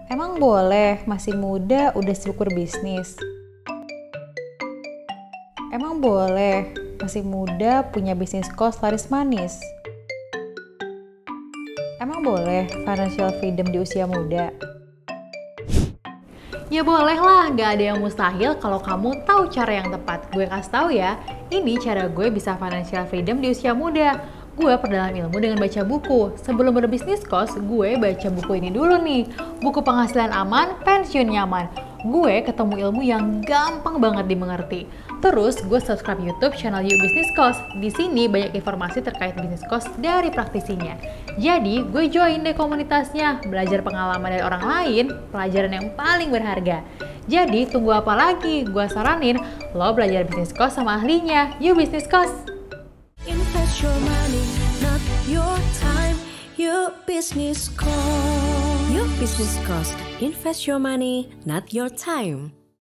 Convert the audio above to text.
Emang boleh masih muda udah sibuk berbisnis? Emang boleh masih muda punya bisnis kos laris manis? Emang boleh financial freedom di usia muda? Ya boleh lah, gak ada yang mustahil kalau kamu tahu cara yang tepat. Gue kasih tahu ya, ini cara gue bisa financial freedom di usia muda. Gue perdalam ilmu dengan baca buku. Sebelum berbisnis kos, gue baca buku ini dulu nih. Buku penghasilan aman, pensiun nyaman. Gue ketemu ilmu yang gampang banget dimengerti. Terus gue subscribe YouTube channel You Business Cost. Di sini banyak informasi terkait bisnis kos dari praktisinya. Jadi gue join deh komunitasnya, belajar pengalaman dari orang lain, pelajaran yang paling berharga. Jadi tunggu apa lagi? Gue saranin lo belajar bisnis kos sama ahlinya. You Business Cost. Invest your money, not your time. Your business cost. Your business cost. Invest your money, not your time.